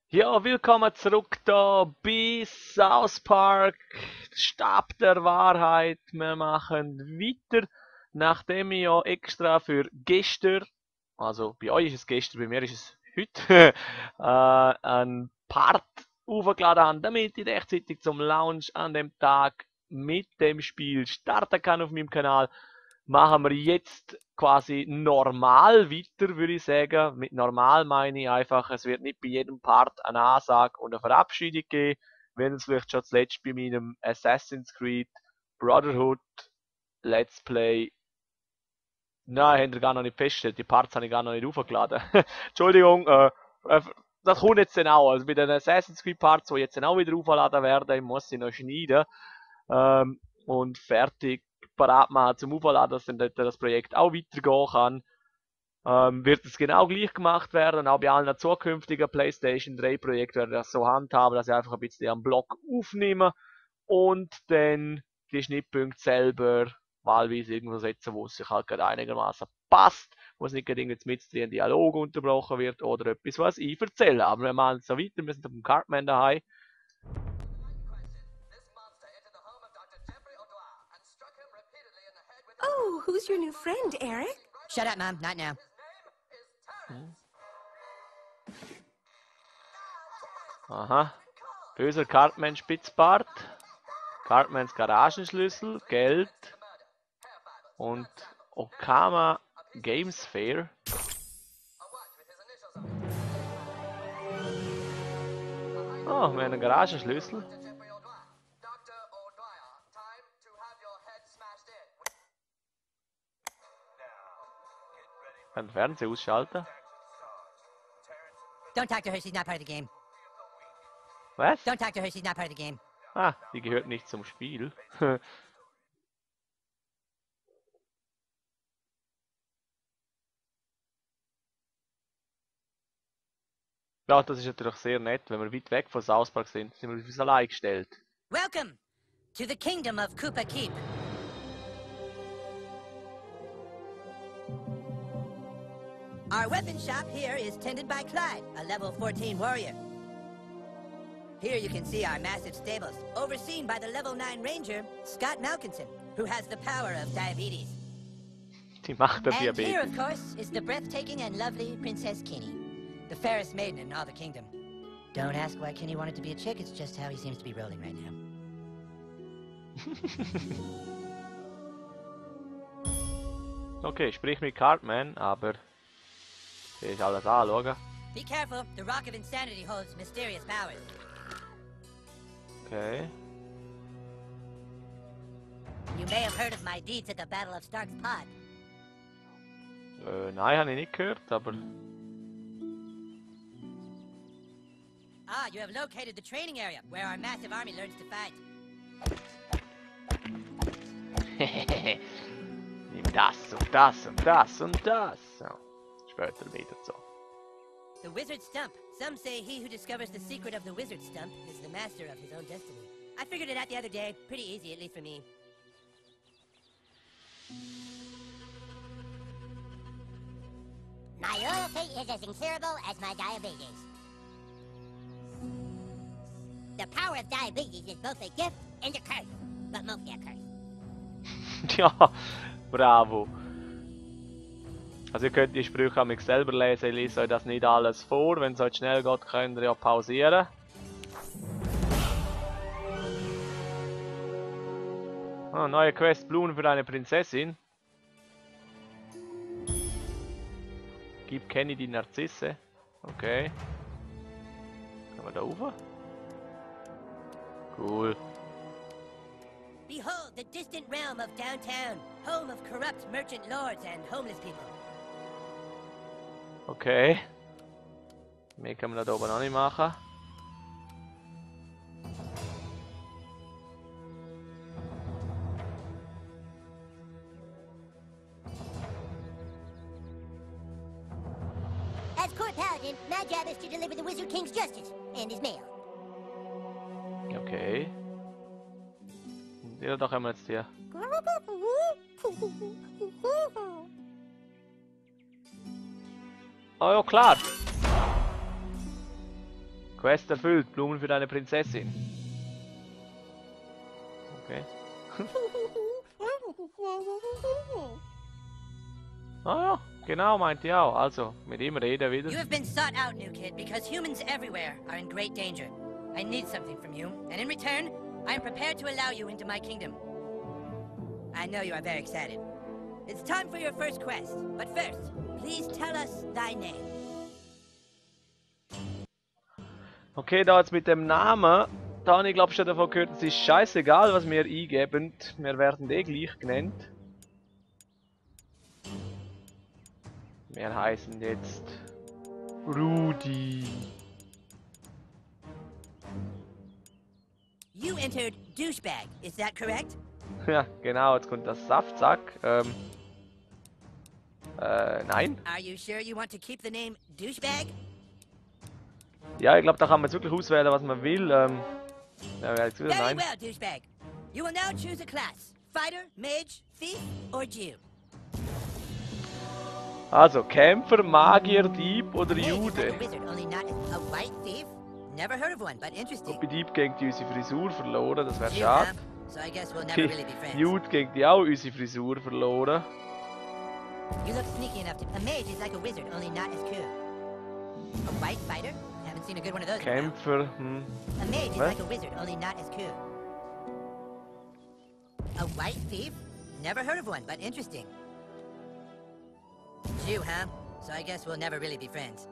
Ja, willkommen zurück da bei South Park, Stab der Wahrheit. Wir machen weiter, nachdem ich ja extra für gestern, also bei euch ist es gestern, bei mir ist es heute, einen Part aufgeladen habe, damit ich rechtzeitig zum Launch an dem Tag mit dem Spiel starten kann auf meinem Kanal. Machen wir jetzt quasi normal weiter, würde ich sagen. Mit normal meine ich einfach, es wird nicht bei jedem Part eine Ansage und eine Verabschiedung geben, wenn es vielleicht schon zuletzt bei meinem Assassin's Creed Brotherhood Let's Play. Nein, habt ihr gar noch nicht festgestellt, die Parts habe ich gar noch nicht aufgeladen. Entschuldigung, das kommt jetzt dann auch. Also bei den Assassin's Creed Parts, die jetzt dann auch wieder aufgeladen werden, ich muss sie noch schneiden und fertig parat machen zum Aufladen, dass dann dort das Projekt auch weitergehen kann. Wird es genau gleich gemacht werden, auch bei allen zukünftigen PlayStation 3 Projekten werde ich das so handhaben, dass ich einfach ein bisschen am Block aufnehme und dann die Schnittpunkte selber wahlweise irgendwo setzen, wo es sich halt gerade einigermaßen passt, wo es nicht gerade mit ein Dialog unterbrochen wird oder etwas, was ich erzähle. Aber wir machen es so weiter, wir sind auf dem Cartman daheim. Oh, who's your new friend, Eric? Shut up, Mom. Not now. Aha. Böser Cartman Spitzbart. Cartmans Garagenschlüssel, Geld und Okama Games Fair. Oh, wir haben einen Garagenschlüssel. Ich kann den Fernseher ausschalten. Don't talk to her. She's not part of the game. Was? Don't talk to her. She's not part of the game. Ah, die gehört nicht zum Spiel. Ja, das ist natürlich sehr nett, wenn wir weit weg von South Park sind wir auf uns allein gestellt. Welcome to the kingdom of Koopa Keep. Our weapon shop here is tended by Clyde, a level 14 warrior. Here you can see our massive stables, overseen by the level 9 ranger, Scott Malkinson, who has the power of diabetes. Die Macht der And here, Diabetes. of course, is the breathtaking and lovely Princess Kenny, the fairest maiden in all the kingdom. Don't ask why Kenny wanted to be a chick, it's just how he seems to be rolling right now. Okay, sprich mit Cartman, aber will ich alles anschauen. Be careful, the Rock of Insanity holds mysterious powers. Okay. You may have heard of my deeds at the Battle of Stark's Pod. Nein, habe ich nicht gehört, aber... Ah, you have located the training area, where our massive army learns to fight. Nimm das und das und das und das. So. Später wieder so. The Wizard Stump. Some say he who discovers the secret of the Wizard Stump is the master of his own destiny. I figured it out the other day. Pretty easy, at least for me. My loyalty is as incurable as my diabetes. The power of diabetes is both a gift and a curse, but mostly a curse. Ja, bravo. Also ihr könnt die Sprüche an mich selber lesen, ich lese euch das nicht alles vor. Wenn es euch schnell geht, könnt ihr ja pausieren. Ah, neue Quest Blumen für eine Prinzessin. Gib Kenny die Narzisse. Okay. Können wir da rauf? Cool. Behold the distant realm of downtown, home of corrupt merchant lords and homeless people. Okay. Mehr können wir da oben noch nicht machen. As court paladin, my job is to deliver the Wizard King's justice and his mail. Okay. Ja, da können wir jetzt hier. Oh ja, klar. Quest erfüllt, Blumen für deine Prinzessin. Okay. Ah ja, genau, meinte ich auch. Also, mit ihm reden wieder. You have been sought out, new kid, because humans everywhere are in great danger. I need something from you, and in return, I am prepared to allow you into my kingdom. I know you are very excited. It's time for your first quest, but first, please tell us thy name. Okay, da jetzt mit dem Namen, da habe ich glaube schon davon gehört, es ist scheißegal, was wir eingeben, wir werden eh gleich genannt. Wir heißen jetzt Rudi. You entered douchebag, is that correct? Ja, genau, jetzt kommt das Saftsack. Nein. Are you sure you want to keep the name douchebag? Ja, ich glaube, da kann man jetzt wirklich auswählen, was man will. Ja, jetzt wieder Very nein. well, douchebag. You will now choose a class. Fighter, mage, thief, or Jew. Also, Kämpfer, Magier, Dieb oder Mage is like Jude. a wizard, only not a white thief. Never heard of one, but interesting. Und bei Dieb gegen die unsere Frisur verloren, das wäre Jew, schade. huh? So I guess we'll never really be friends. Jude gegen die auch unsere Frisur verloren. You look sneaky enough to... A mage is like a wizard, only not as cool. A white fighter? Haven't seen a good one of those in a while. Kämpfer, A mage is What? like a wizard, only not as cool. A white thief? Never heard of one, but interesting. Jew, huh? So I guess we'll never really be friends.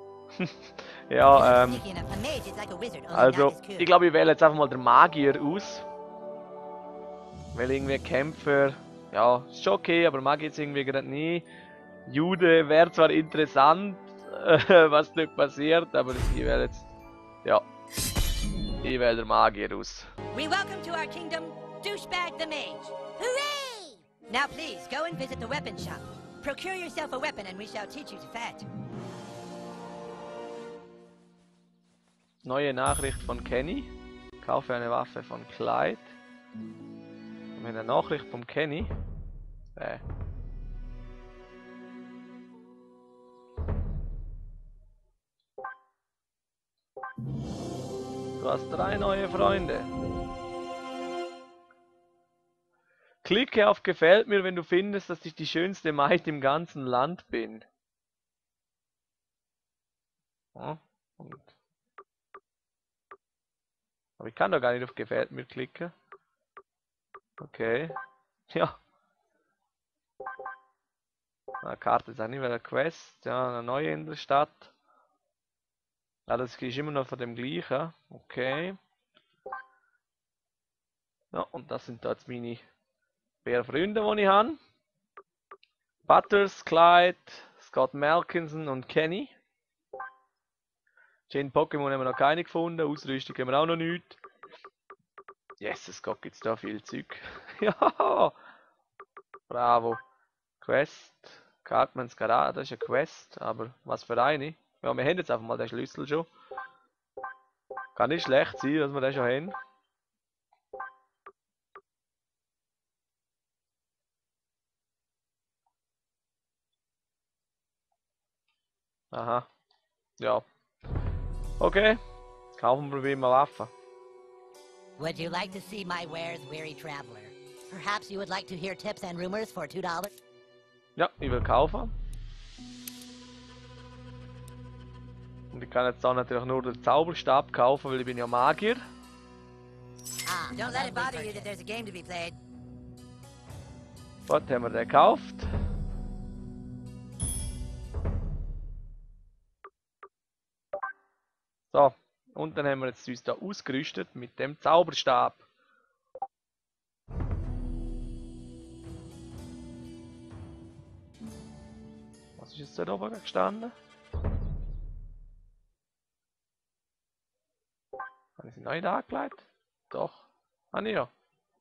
Ja, Sneaky enough. A mage is like a wizard, only also, not as cool. ich glaube, ich wähle jetzt einfach mal den Magier aus. Weil irgendwie Kämpfer, ja, ist schon okay, aber Magier jetzt irgendwie gerade nie. Jude wäre zwar interessant, was nicht passiert, aber ich wähle jetzt, ja, ich wähle den Magier aus. We welcome to our kingdom, Douchebag the Mage. Hooray! Now please, go and visit the weapon shop. Procure yourself a weapon and we shall teach you to fight. Neue Nachricht von Kenny. Kaufe eine Waffe von Clyde. Haben wir eine Nachricht von Kenny? Du hast 3 neue Freunde. Klicke auf Gefällt mir, wenn du findest, dass ich die schönste Maid im ganzen Land bin. Ja, und aber ich kann doch gar nicht auf Gefällt mir klicken. Okay. Ja. Eine Karte ist auch nicht mehr eine Quest. Ja, eine neue in der Stadt. Ja, das ist immer noch von dem gleichen. Okay. Ja, und das sind da jetzt meine Freunde, die ich habe. Butters, Clyde, Scott Malkinson und Kenny. Chain Pokémon haben wir noch keine gefunden, Ausrüstung haben wir auch noch nicht. Jesus Gott, gibt's da viel Zeug. Ja! Bravo. Quest. Cartmans Garage, das ist eine Quest, aber was für eine? Ja, wir haben jetzt einfach mal den Schlüssel schon. Kann nicht schlecht sein, dass wir den schon haben. Aha. Ja. Okay. Kaufen wir wie immer Waffen. Would you like to see my wares, weary traveler? Perhaps you would like to hear tips and rumors for $2? Ja, ich will kaufen. Und ich kann jetzt auch natürlich nur den Zauberstab kaufen, weil ich bin ja Magier. Ah, Don't let it bother you that there's a game to be played. Was haben wir den gekauft? So, und dann haben wir jetzt uns da ausgerüstet mit dem Zauberstab. Was ist jetzt da oben gestanden? Habe ich sie neu angelegt? Doch. Ah, ne, ja.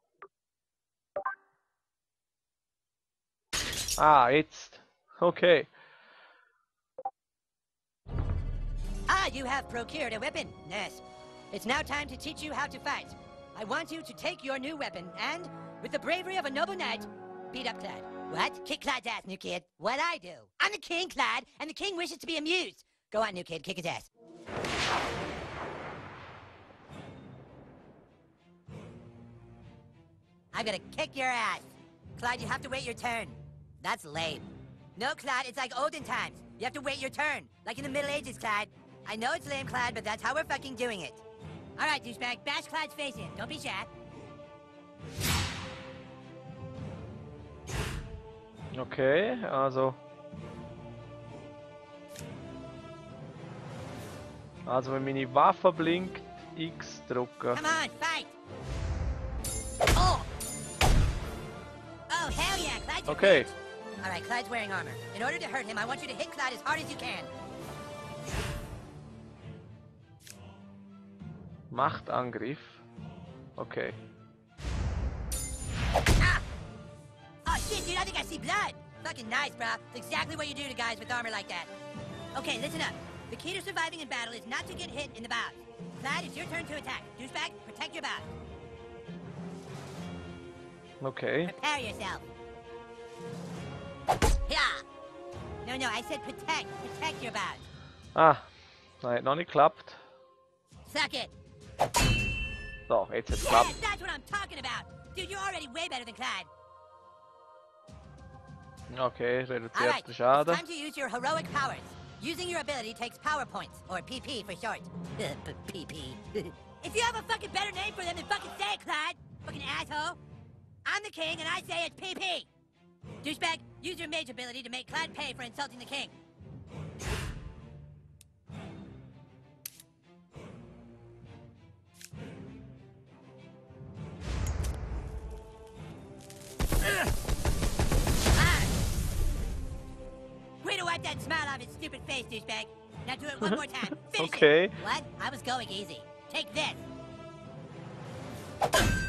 Ah, jetzt. Okay. Ah, you have procured a weapon. Yes. It's now time to teach you how to fight. I want you to take your new weapon and, with the bravery of a noble knight, beat up Clyde. What? Kick Clyde's ass, new kid. What'd I do? I'm the king, Clyde, and the king wishes to be amused. Go on, new kid, kick his ass. I'm gonna kick your ass. Clyde, you have to wait your turn. That's lame. No, Clyde, it's like olden times. You have to wait your turn. Like in the Middle Ages, Clyde. I know it's lame, Clyde, but that's how we're fucking doing it. All right, douchebag, bash Clyde's face in. Don't be shy. Okay, also... Also wenn meine Waffe blinkt, X drücken. Come on, fight! Oh! Oh, hell yeah, Clyde's your Okay. bitch. All right, Clyde's wearing armor. In order to hurt him, I want you to hit Clyde as hard as you can. Machtangriff. Okay. Ah! Oh shit, dude, I think I see blood. Fucking nice, brah. It's exactly what you do to guys with armor like that. Okay, listen up. The key to surviving in battle is not to get hit in the bows. Clyde, it's your turn to attack. Douchebag, protect your bows. Okay. Prepare yourself. Yeah. No, I said protect. Protect your bows. Ah, nein, noch nicht geklappt. Suck it. So, jetzt hat's Yes, geklappt. that's what I'm talking about. Dude, you're already way better than Clyde. Okay, All reduziert right, den it's Schaden. time to use your heroic powers. Using your ability takes power points, or PP for short. PP. If you have a fucking better name for them, then fucking say it, Clyde. Fucking asshole. I'm the king, and I say it's PP. Douchebag, use your mage ability to make Clyde pay for insulting the king. Way to wipe that smile off his stupid face, douchebag. Now do it one more time. Finish Okay. it. What? I was going easy. Take this.